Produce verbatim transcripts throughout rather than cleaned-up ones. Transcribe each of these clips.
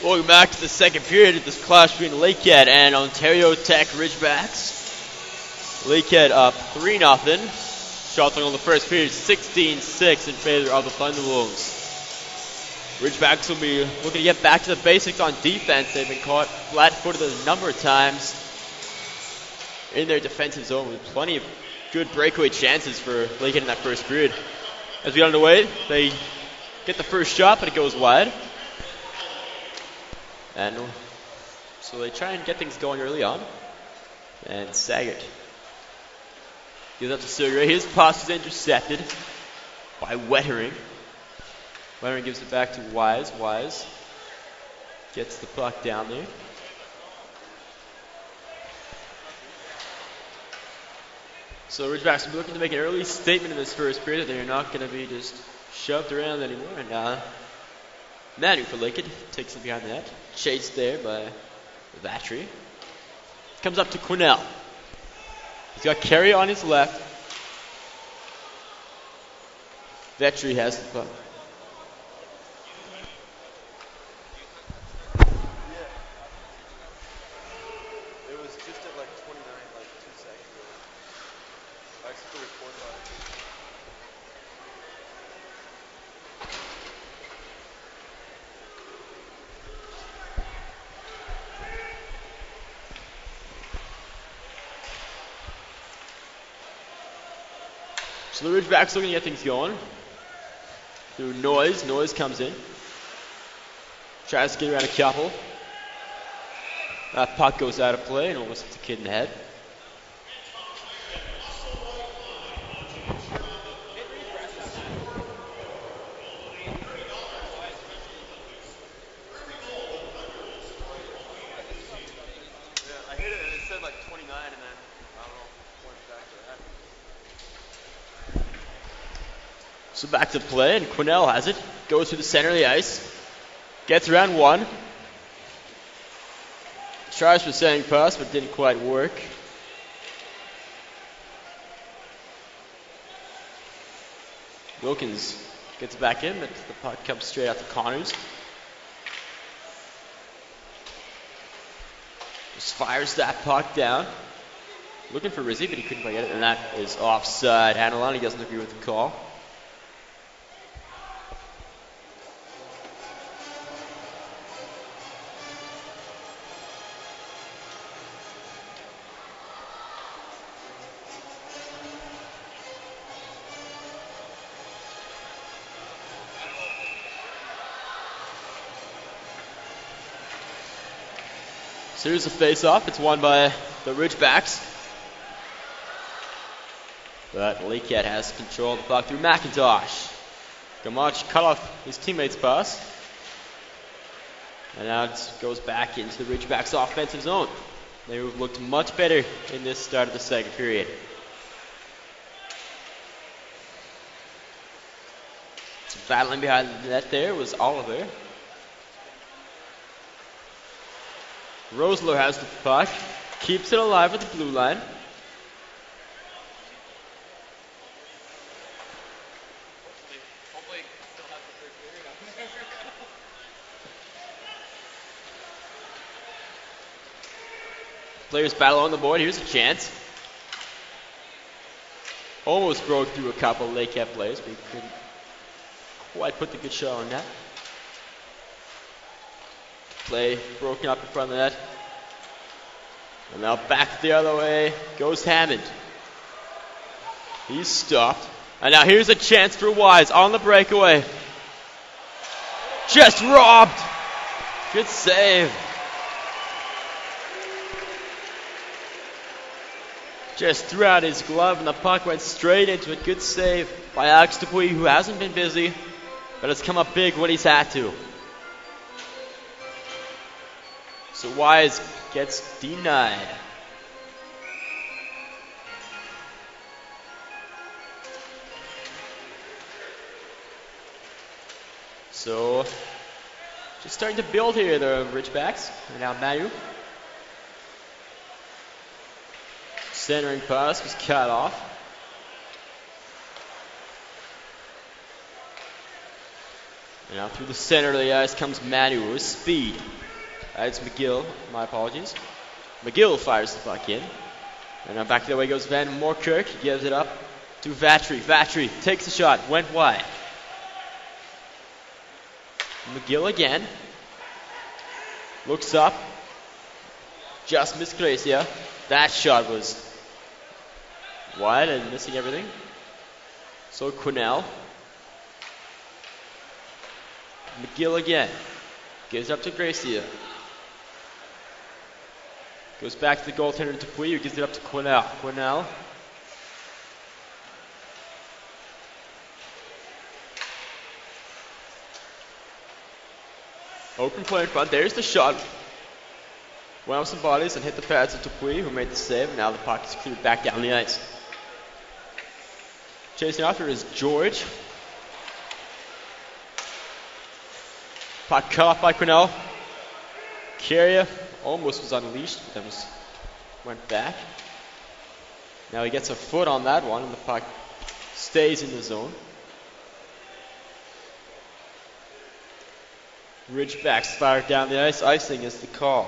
Welcome back to the second period of this clash between Lakehead and Ontario Tech Ridgebacks. Lakehead up three nothing. Shots on the first period, sixteen six in favor of the Thunderwolves. Ridgebacks will be looking to get back to the basics on defense. They've been caught flat-footed a number of times in their defensive zone with plenty of good breakaway chances for Lakehead in that first period. As we get underway, they get the first shot, but it goes wide. And so they try and get things going early on. And Saggart gives up to Sergey. His pass is intercepted by Wettering. Wettering gives it back to Wise. Wise gets the puck down there. So Ridgebacks will be looking to make an early statement in this first period that they're not going to be just shoved around anymore. And uh, Manu for Lakehead takes it behind the net. Chased there by Vatry. Comes up to Quinnell. He's got Carey on his left. Vatry has the puck. It was just at like twenty-nine, like two seconds ago. I actually recorded on it. So the Ridgebacks looking to get things going. Through Noise. Noise comes in. Tries to get around a couple. That puck goes out of play and almost hits a kid in the head. Yeah, I hit it and it said like twenty-nine and then, I don't know, went back to that. So back to play, and Quinnell has it. Goes through the center of the ice. Gets around one. Tries for setting pass, but didn't quite work. Wilkins gets back in, but the puck comes straight out to Connors. Just fires that puck down. Looking for Rizzi, but he couldn't quite get it, and that is offside. Anilani doesn't agree with the call. So here's the face-off. It's won by the Ridgebacks. But Lakehead has control of the puck through McIntosh. Gamache cut off his teammate's pass. And now it goes back into the Ridgebacks' offensive zone. They've looked much better in this start of the second period. So battling behind the net there was Oliver. Rosler has the puck, keeps it alive at the blue line. Hopefully, hopefully still have the third period. Players battle on the board. Here's a chance. Almost broke through a couple of Lakehead players, but he couldn't quite put the good shot on that. Play broken up in front of the net. And now back the other way goes Hammond. He's stopped. And now here's a chance for Wise on the breakaway. Just robbed. Good save. Just threw out his glove and the puck went straight into it. Good save by Alex Dupuis, who hasn't been busy, but has come up big when he's had to. So Wise gets denied. So just starting to build here, the Ridgebacks. And now Manu. Centering pass was cut off. And now through the center of the ice comes Manu with speed. Uh, it's McGill. My apologies. McGill fires the puck in. And now back the way goes Van Moorkirk. He gives it up to Vatry. Vatry takes the shot. Went wide. McGill again. Looks up. Just missed Gracia. That shot was wide and missing everything. So Quinnell. McGill again. Gives up to Gracia. Goes back to the goaltender Dupuis, who gives it up to Quinnell. Quinnell. Open play in front. There's the shot. Went off some bodies and hit the pads of Dupuis, who made the save. And now the puck is cleared back down the ice. Chasing after is George. Puck cut off by Quinnell. Carrier almost was unleashed, but then was, went back. Now he gets a foot on that one, and the puck stays in the zone. Ridgebacks fired down the ice. Icing is the call.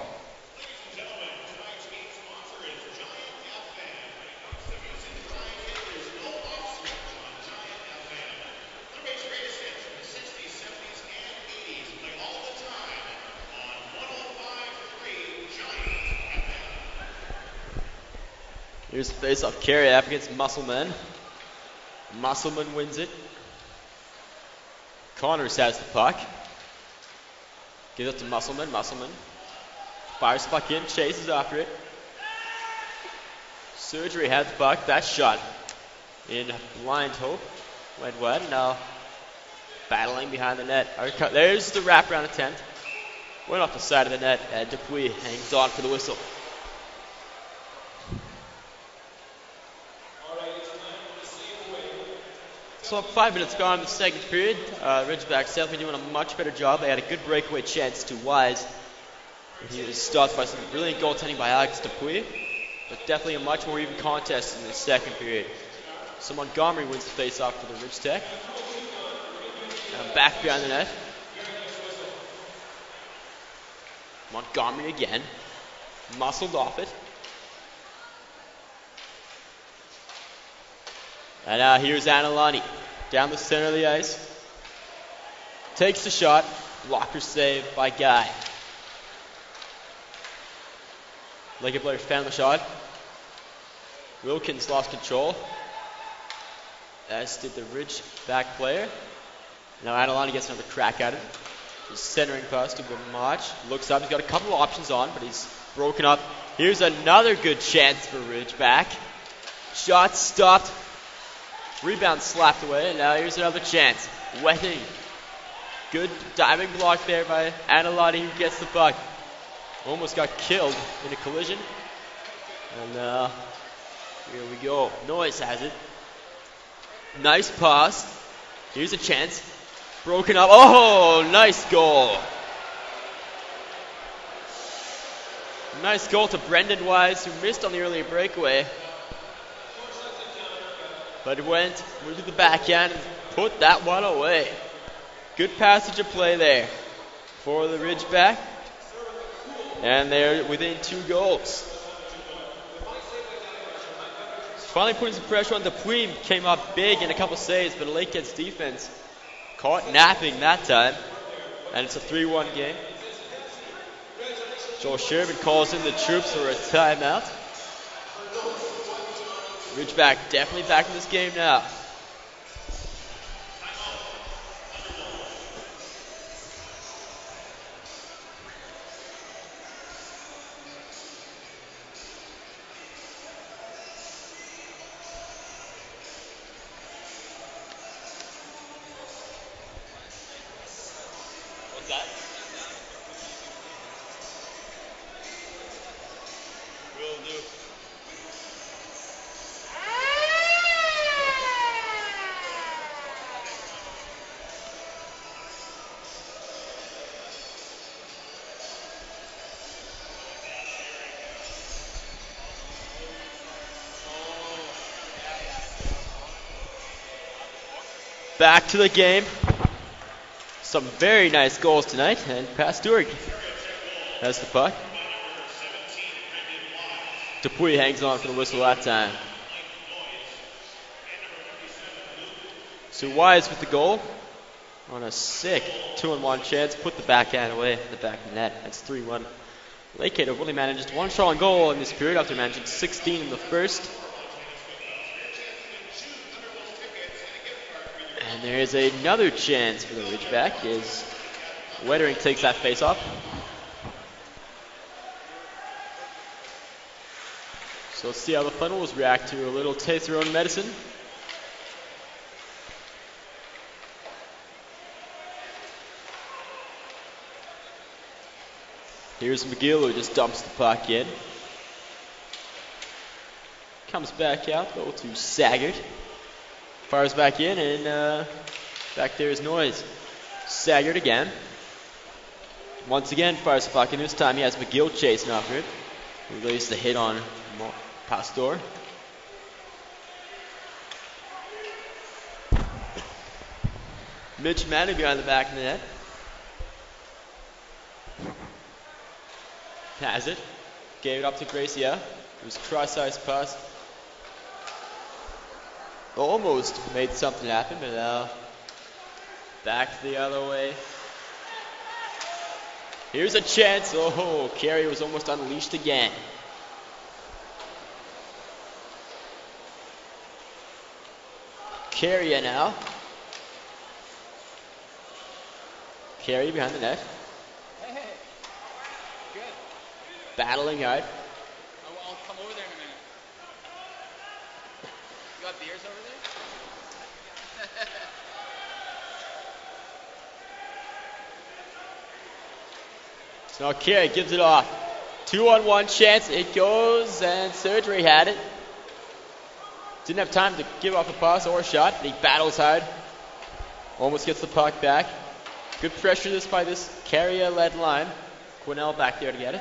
Here's the face-off carry up against Musselman. Musselman wins it. Connors has the puck. Gives it to Musselman. Musselman fires the puck in, chases after it. Surgery had the puck. That shot in blind hope went wide. Now battling behind the net. There's the wraparound attempt. Went off the side of the net, and Dupuis hangs on for the whistle. So five minutes gone in the second period. Uh, Ridgebacks definitely doing a much better job. They had a good breakaway chance to Wise. He was stopped by some brilliant goaltending by Alex Dupuis. But definitely a much more even contest in the second period. So Montgomery wins the face-off for the Ridge Tech. And back behind the net. Montgomery again. Muscled off it. And now here's Anilani. Down the center of the ice. Takes the shot. Blocker save by Guy. Lakehead players found the shot. Wilkins lost control. As did the Ridgeback player. Now Anilani gets another crack at it. He's centering pass to Gamach. Looks up. He's got a couple of options on, but he's broken up. Here's another good chance for Ridgeback. Shot stopped. Rebound slapped away, and now here's another chance. Wetting. Good diving block there by Anilani, who gets the puck. Almost got killed in a collision. And uh, here we go. Noyes has it. Nice pass. Here's a chance. Broken up. Oh, nice goal. Nice goal to Brendan Wise, who missed on the earlier breakaway. But went to the backhand and put that one away. Good passage of play there for the Ridgeback. And they're within two goals. Finally putting some pressure on Dupuis. Came up big in a couple saves, but Lakehead's defense caught napping that time. And it's a three one game. Joel Sherman calls in the troops for a timeout. Ridgeback definitely back in this game now. What's that? Will do. Back to the game. Some very nice goals tonight, and Pat Stewart has the puck. Dupuy hangs on for the whistle that time. So Wise with the goal on a sick two on one chance. Put the backhand away in the back of the net. That's three one. Lakehead have only managed just one shot on goal in this period after managing sixteen in the first. And there is another chance for the Ridgeback as Wettering takes that face off. So let's see how the Thunderwolves react to a little taste of their own medicine. Here's McGill who just dumps the puck in. Comes back out, goal to Saggart. Fires back in, and uh, back there is Noise. Saggart again. Once again fires the puck in. This time he has McGill chasing after it. He lays the hit on Pastor. Mitch Manu behind the back of the net. Has it. Gave it up to Gracia. It was cross-ice pass. Almost made something happen, but now back the other way. Here's a chance. Oh, Carey was almost unleashed again. Carey now. Carey behind the net. Hey, good. Battling hard. I'll, I'll come over there in a minute. You got beers over there? So Carey gives it off. Two on one chance. It goes, and Surgery had it. Didn't have time to give off a pass or a shot. He battles hard. Almost gets the puck back. Good pressure this by this Carrier-led line. Quinnell back there to get it.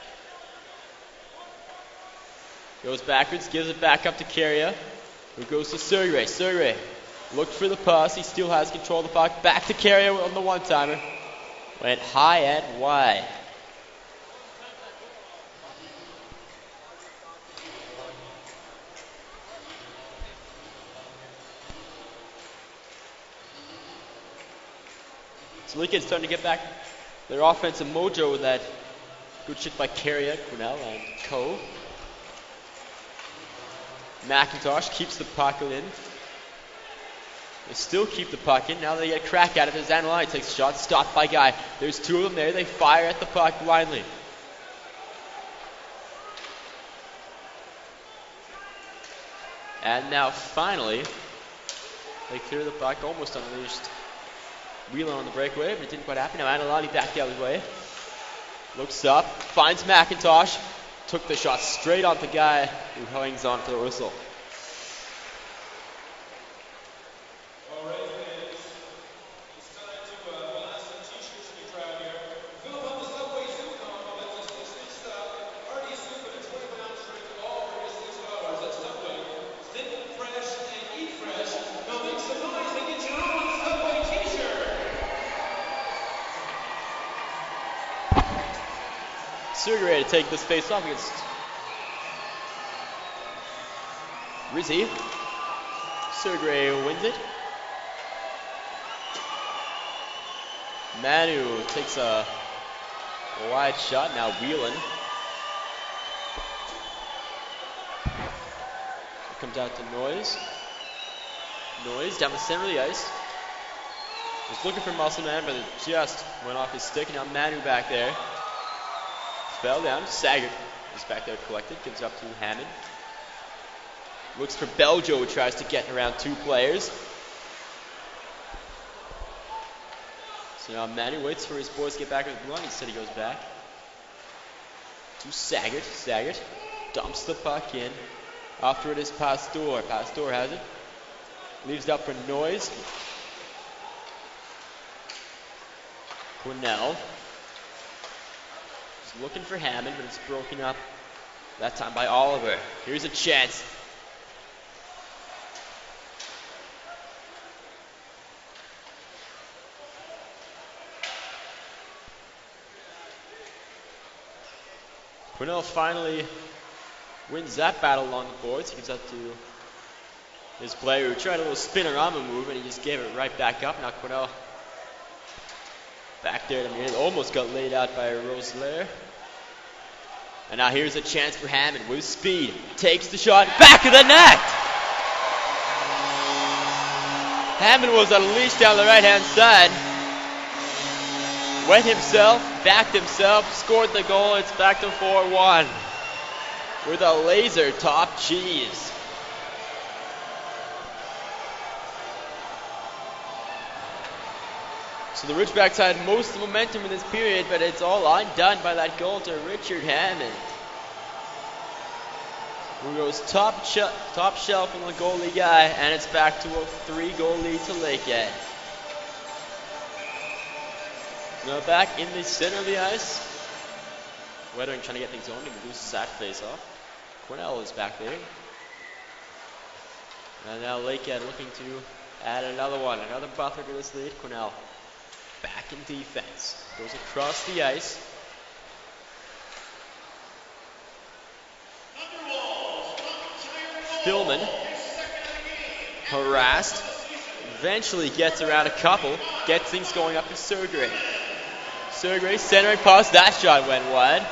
Goes backwards, gives it back up to Carrier, who goes to Surrey. Surrey looked for the pass. He still has control of the puck. Back to Carrier on the one-timer. Went high and wide. So Lincoln's starting to get back their offensive mojo with that good shit by Carrier, Quinnell, and Co. McIntosh keeps the puck in. They still keep the puck in. Now they get a crack at it as Zanolani takes a shot. Stopped by Guy. There's two of them there. They fire at the puck blindly. And now finally, they clear the puck, almost unleashed. Wheeler on the breakaway, but it didn't quite happen. Now Anilani back the other way. Looks up, finds McIntosh. Took the shot straight on the guy who hangs on for the whistle. All right, fans. It's time to uh, buy some t-shirts to be proud here. Fill up on the Subway Soup combo. That's a six-inch stuff. Hearty soup and a twenty-one ounce drink, all for just six dollars at Subway. Think fresh and eat fresh. Now make some noise and get your own Subway t-shirt. Surgery ready to take this face off against Rizzy. Surgery wins it. Manu takes a wide shot, now wheeling. It comes out to Noise. Noise down the center of the ice. Was looking for Muscle Man, but it just went off his stick. And now Manu back there. Fell down. Saggart is back there collected. Gives up to Hammond. Looks for Beljo, who tries to get around two players. So now Manu waits for his boys to get back with the line. Instead he goes back to Saggart. Saggart dumps the puck in. After it is Pastor. Pastor has it. Leaves it up for Noise. Quinnell. Looking for Hammond, but it's broken up that time by Oliver. Here's a chance. Quinnell finally wins that battle along the boards. He gives that to his player who tried a little spinorama move and he just gave it right back up. Now Quinnell back there. I mean, it almost got laid out by Roselaire. And now here's a chance for Hammond with speed. Takes the shot, back of the net! Hammond was unleashed down the right-hand side. Went himself, backed himself, scored the goal. It's back to four one with a laser top cheese. So the Ridgebacks had most of the momentum in this period, but it's all undone by that goal to Richard Hammond, who goes top, sh- top shelf on the goalie guy, and it's back to a three-goal lead to Lakehead. Now back in the center of the ice, Weathering trying to get things on and reduces that face-off. Quinnell is back there. And now Lakehead looking to add another one, another buffer to this lead. Quinnell back in defense. Goes across the ice. Philman, harassed, eventually gets around a couple, gets things going up to Sergey. Sergey centering pass, that shot went wide.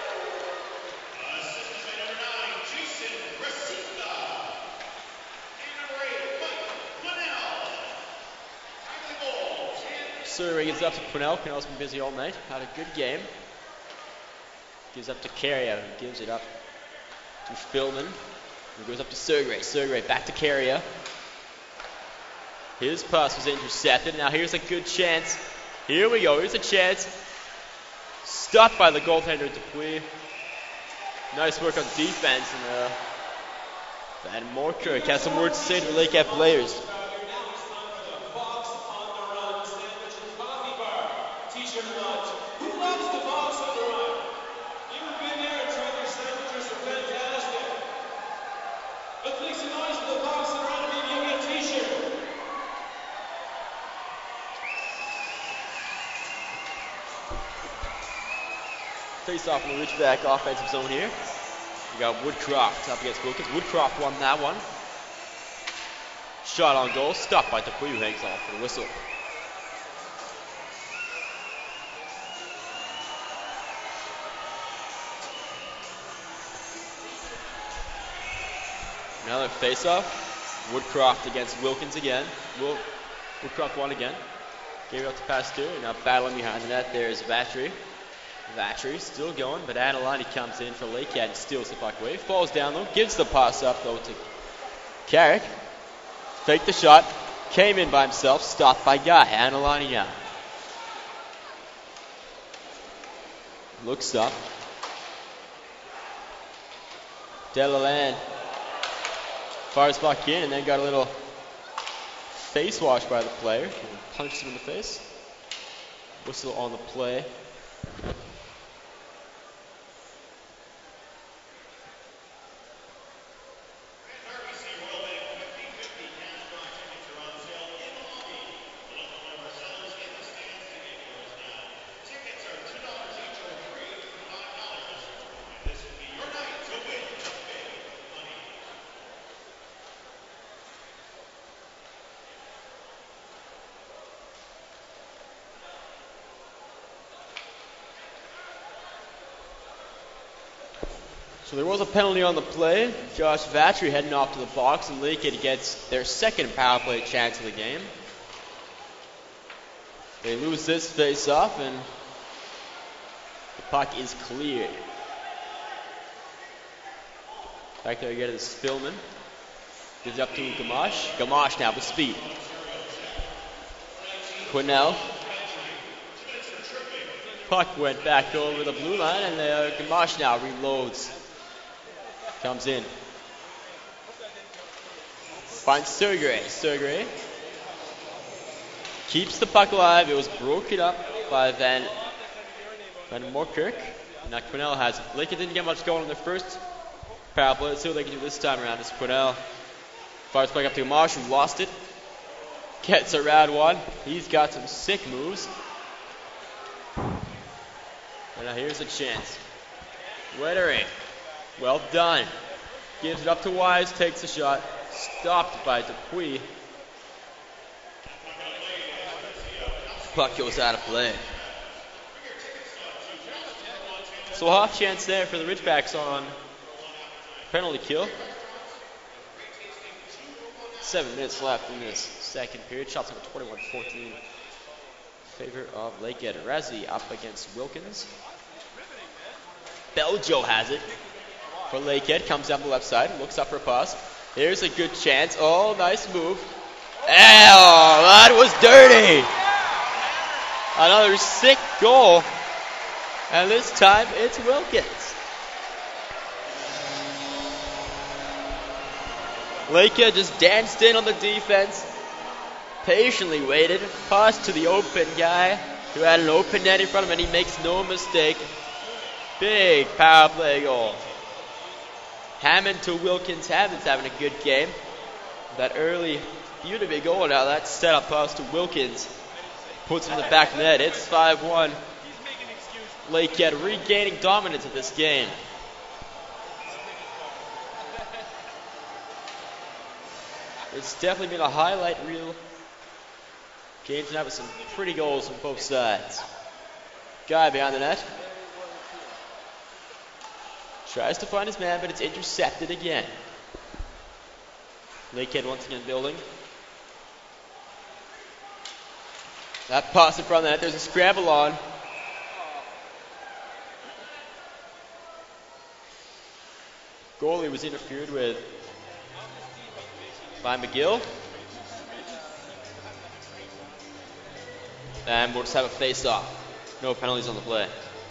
Sergey gives it up to Quinnell. Quinnell's been busy all night, had a good game. Gives up to Carrier, who gives it up to Philman, who goes up to Sergey. Sergey back to Carrier. His pass was intercepted. Now here's a good chance. Here we go. Here's a chance. Stopped by the goaltender Dupuis. Nice work on defense. And uh, Van Morkirk has some words to say to the Lakehead players. Face off in the Ridgeback offensive zone here. We got Woodcroft up against Wilkins. Woodcroft won that one. Shot on goal, stopped by Dupuis, who hangs off for the whistle. Another face off. Woodcroft against Wilkins again. Will Woodcroft won again. Gave it up to Pasteur. Now battling behind the net there is Vatry. Vatry still going, but Adelante comes in for Lakehead and steals the puck away. Falls down though, gives the pass up though to Carrick. Faked the shot, came in by himself, stopped by Guy. Adelante now. Looks up. Delaland fires puck in and then got a little face wash by the player. And punches him in the face. Whistle on the play. So there was a penalty on the play. Josh Vatry heading off to the box, and Lakehead gets their second power play chance of the game. They lose this face-off, and the puck is cleared. Back there again is Philman. Gives it up to Gamache. Gamache now with speed. Quinnell. Puck went back over the blue line, and uh, Gamache now reloads. Comes in. Finds Sergey. Sergey keeps the puck alive. It was broken up by Van, Van Morkirk. Now Quinnell has it. Lakehead didn't get much going in their first power play. Let's see what they can do this time around. As Quinnell fires puck up to Marsh, who lost it. Gets around one. He's got some sick moves. And now here's a chance. Wettering. Well done. Gives it up to Wise, takes a shot. Stopped by Dupuis. Puck goes out of play. So a half chance there for the Ridgebacks on penalty kill. Seven minutes left in this second period. Shots number twenty-one fourteen in favor of Lakehead. Razzie up against Wilkins. Beljo has it for Lakehead. Comes down the left side, looks up for a pass. Here's a good chance. Oh, nice move. Oh, that was dirty. Another sick goal. And this time it's Wilkins. Lakehead just danced in on the defense. Patiently waited. Pass to the open guy who had an open net in front of him, and he makes no mistake. Big power play goal. Hammond to Wilkins. Hammond's having a good game. That early beautiful goal. Now that setup pass to Wilkins puts it in the back net. It's five one. Lakehead regaining dominance of this game. It's definitely been a highlight reel game tonight with some pretty goals on both sides. Guy behind the net. Tries to find his man, but it's intercepted again. Lakehead once again building. That pass in front of the net. There's a scramble on. Goalie was interfered with by McGill. And we'll just have a face-off. No penalties on the play.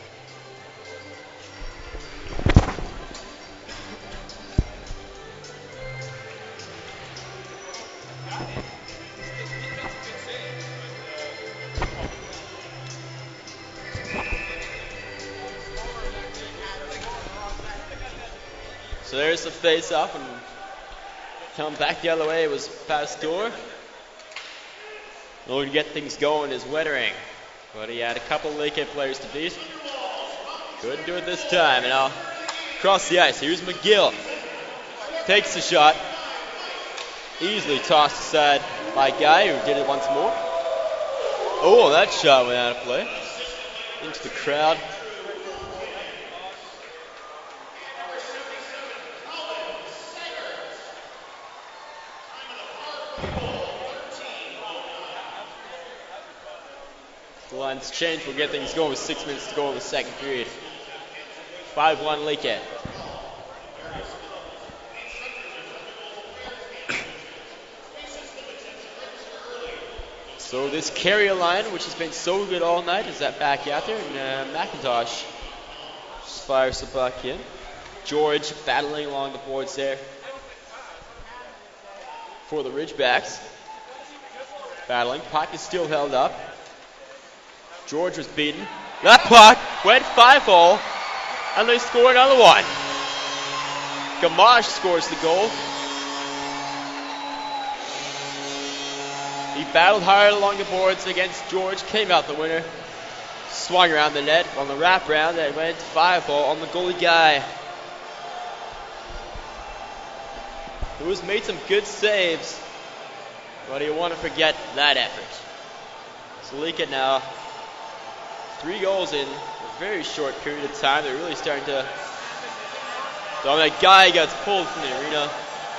So there's the face-off, and coming back the other way was Pastor. Looking to get things going is Wettering, but he had a couple of Lakehead players to beat. Couldn't do it this time, and now across the ice. Here's McGill. Takes the shot. Easily tossed aside by Guy, who did it once more. Oh, that shot went out of play. Into the crowd. The line's changed. We'll get things going with six minutes to go in the second period. five one Lakehead. So this carrier line, which has been so good all night, is that back out there? And uh, McIntosh just fires the puck in. George battling along the boards there for the Ridgebacks. Battling. Puck is still held up. George was beaten. That puck went five-hole, and they score another one. Gamache scores the goal. He battled hard along the boards against George, came out the winner, swung around the net on the wraparound, and went five-hole on the goalie Guy, who has made some good saves, but you want to forget that effort. So Lakehead now three goals in a very short period of time. They're really starting to. So that Guy gets pulled from the arena.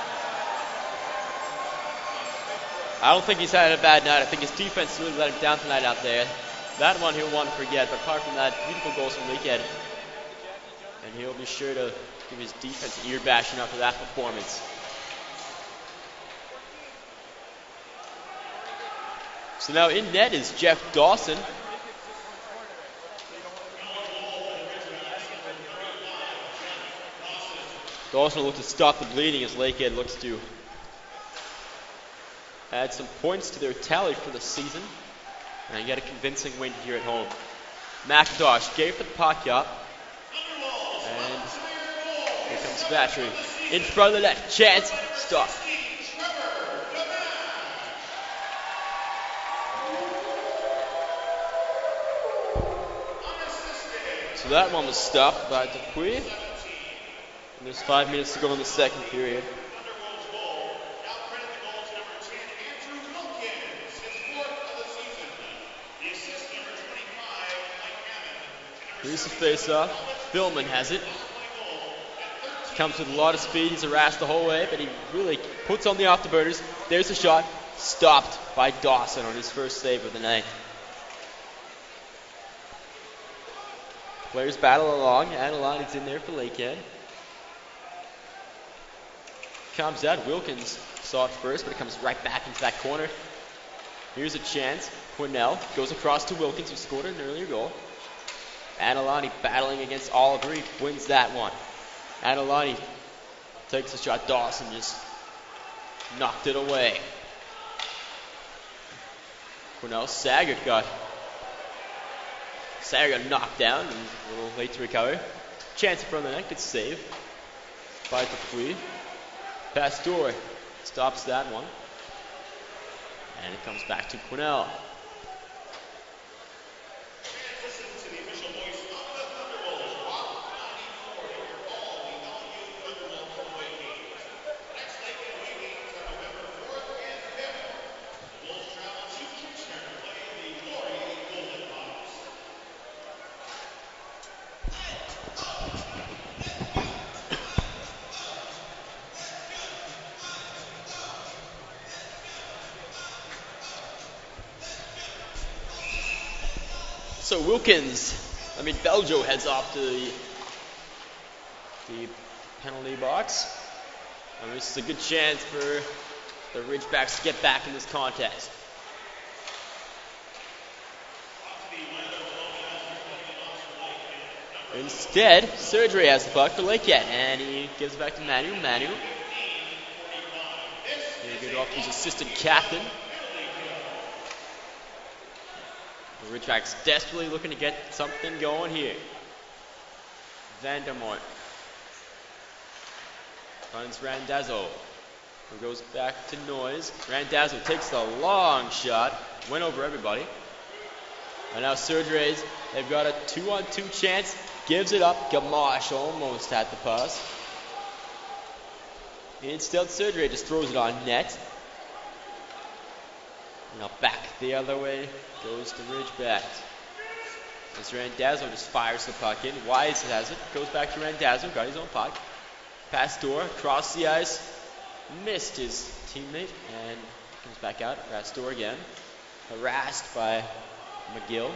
I don't think he's had a bad night. I think his defense really let him down tonight out there. That one he'll want to forget, but apart from that, beautiful goals from Lakehead. And he'll be sure to give his defense an ear bashing after that performance. So now in net is Jeff Dawson. Dawson will look to stop the bleeding as Lakehead looks to add some points to their tally for the season and get a convincing win here at home. McIntosh gave the puck up, and here comes Battery in front of the net. Chance, stop. So that one was stopped by Dupuy. And there's five minutes to go in the second period. Thunderwolves goal. Now credit the goal to number ten, Andrew Wilkins, his fourth of the season. The assist number twenty-five, Mike Hammond. Here's the face-off. Philman has it. Comes with a lot of speed. He's harassed the whole way, but he really puts on the afterburners. There's the shot. Stopped by Dawson on his first save of the night. Players battle along. Adelani's in there for Lakehead. Comes out. Wilkins saw it first, but it comes right back into that corner. Here's a chance. Quinnell goes across to Wilkins, who scored an earlier goal. Adelani battling against Oliver. He wins that one. Adelani takes a shot. Dawson just knocked it away. Quinnell Saggart got Saggart got knocked down and a little late to recover. Chance in front of the net. Good save by Dupuy. Pastor stops that one. And it comes back to Quinnell. Listen to the official voice of the Thunderwolves. Walk ninety-four. Here are all the L U Thunderwolves away games. Next Lakehead away games are November fourth and fifth. The Wolves travel to Kitchener to play the Glory Golden Hawks. So Wilkins, I mean Beljo heads off to the, the penalty box. I mean, this is a good chance for the Ridgebacks to get back in this contest. Instead, Surgery has the puck for Lakehead, and he gives it back to Manu. Manu. Very good off his assistant captain. The Ridgebacks desperately looking to get something going here. Vandermort finds Randazzo, who goes back to Noise. Randazzo takes the long shot, went over everybody. And now Surgeries, they've got a two-on-two chance, gives it up. Gamache almost had the pass. Instead, Surgery just throws it on net. Now back the other way goes the Ridgebacks. As Randazzo just fires the puck in. Wise has it. Goes back to Randazzo. Got his own puck. Pastor across the ice. Missed his teammate. And comes back out. Pastor again. Harassed by McGill.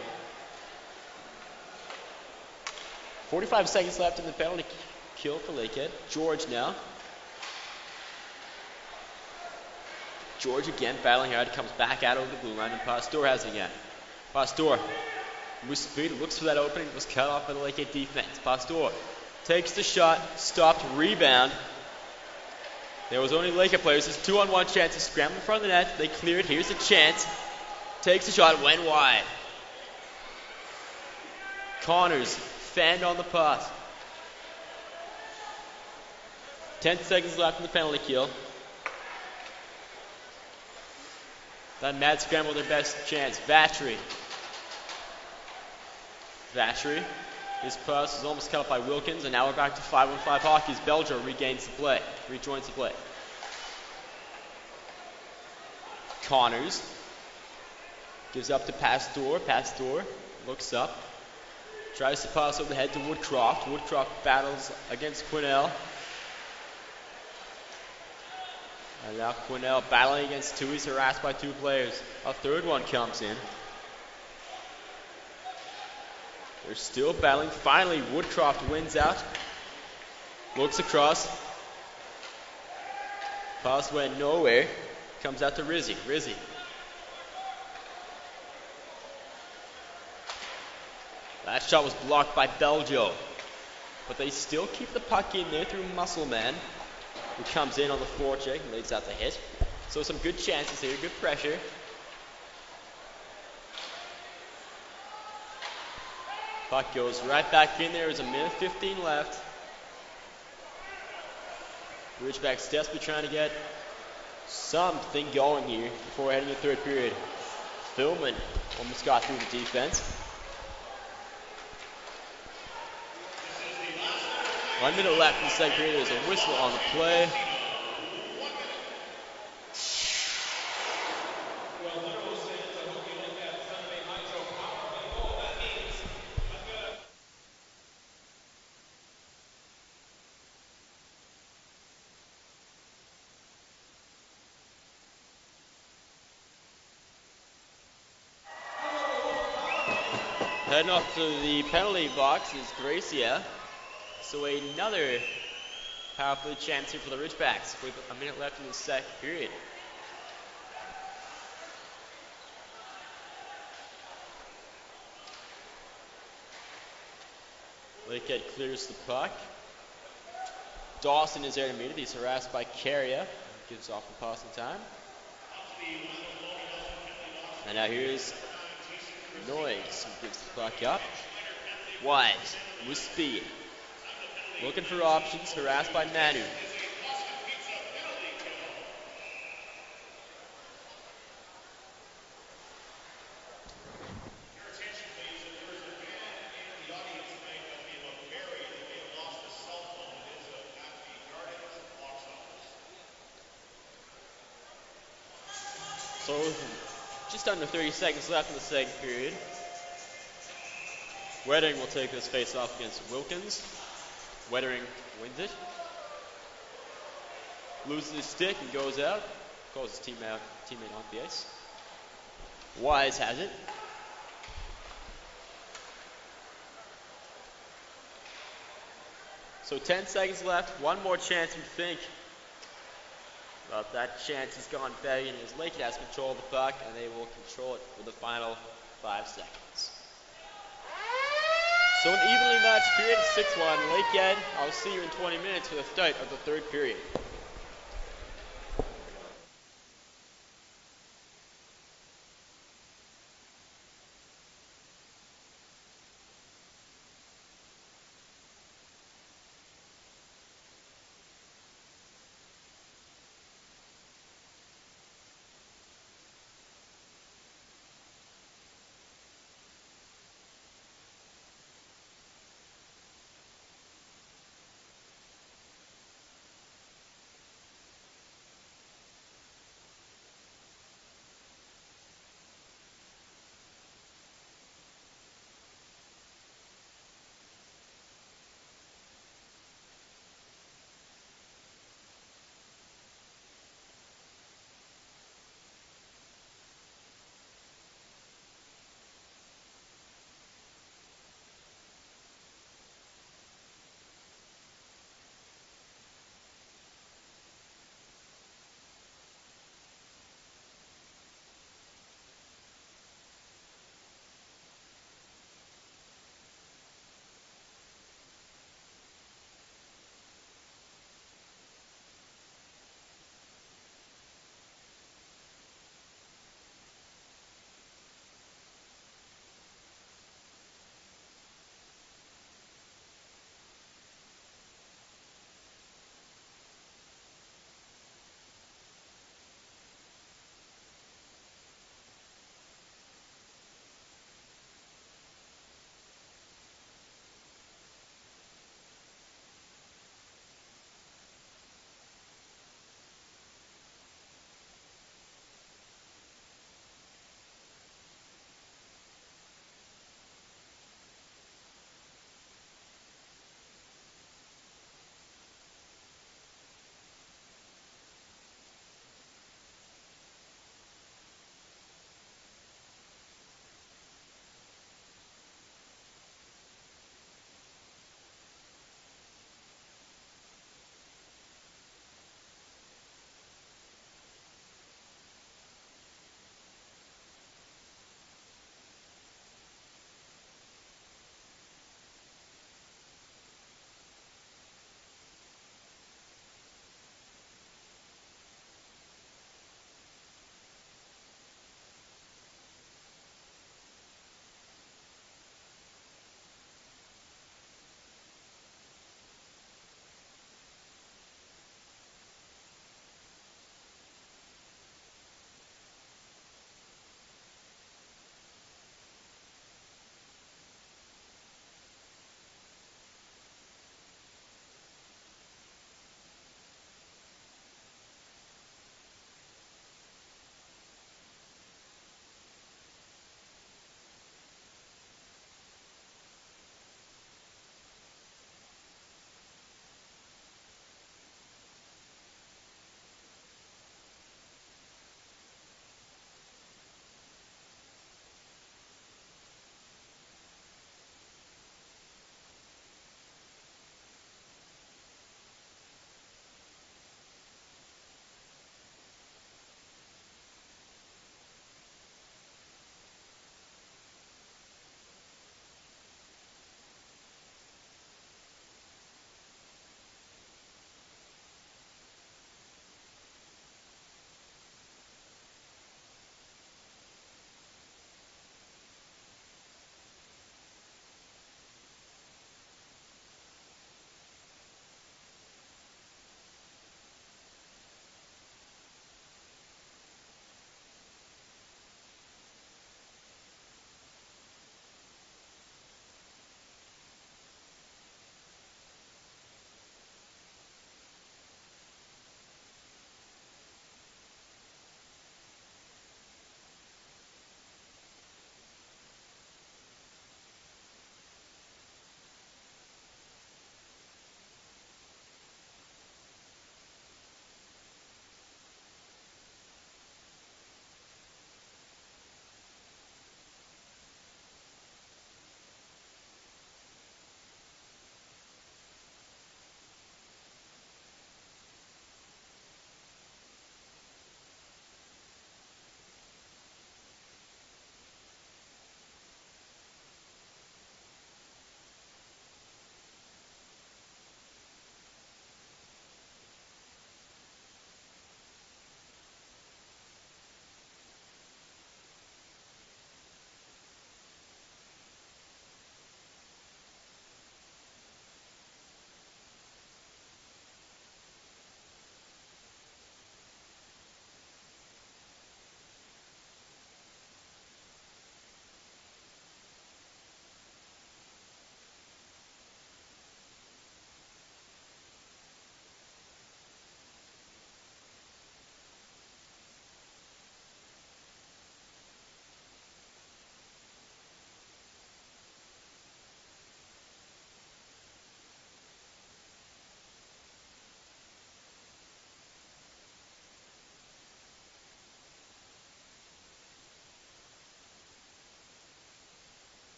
forty-five seconds left in the penalty kill for Lakehead. George now. George again battling hard, comes back out over the blue line, and Pastor has it again. Pastor, with speed, looks for that opening, was cut off by the Lakehead defense. Pastor takes the shot, stopped, rebound. There was only Lakehead players. There's two on one chance to scramble in front of the net. They clear it. Here's a chance. Takes the shot, went wide. Connors fanned on the pass. Ten seconds left in the penalty kill. That mad scramble, their best chance. Vatry. Vatry. His pass is almost cut off by Wilkins, and now we're back to five on five hockey as Belger regains the play, rejoins the play. Connors gives up to Pastor. Pastor looks up, tries to pass over the head to Woodcroft. Woodcroft battles against Quinnell. And now Quinnell battling against two. He's harassed by two players. A third one comes in. They're still battling. Finally, Woodcroft wins out. Looks across. Pass went nowhere. Comes out to Rizzy. Rizzy. That shot was blocked by Beljo. But they still keep the puck in there through Muscle Man, who comes in on the forecheck and lays out the hit. So some good chances here, good pressure. Puck goes right back in there. There's a minute fifteen left. Ridgebacks desperately trying to get something going here before heading to the third period. Philman almost got through the defense. One minute left in the second period. There's a whistle on the play. Well, Thunderwolves fans, I hope you like that Sunday Hydro Power play goal. That means I'm going to... Heading off to the penalty box is Gracia. So another power play chance here for the Ridgebacks with a minute left in the second period. Lakehead clears the puck. Dawson is there to meet it. He's harassed by Carrier. Gives off the passing time. And now here's Noise, who gives the puck up. Wise with speed. Looking for options, harassed by Manu. So, just under thirty seconds left in the second period. Wedding will take this face off against Wilkins. Wedding wins it. Loses his stick and goes out. Calls his team out, teammate on the ice. Wise has it. So ten seconds left. One more chance, we think. But that chance has gone begging as Lakehead has control of the puck, and they will control it for the final five seconds. So an evenly matched period, six one. Lakehead, I'll see you in twenty minutes for the start of the third period.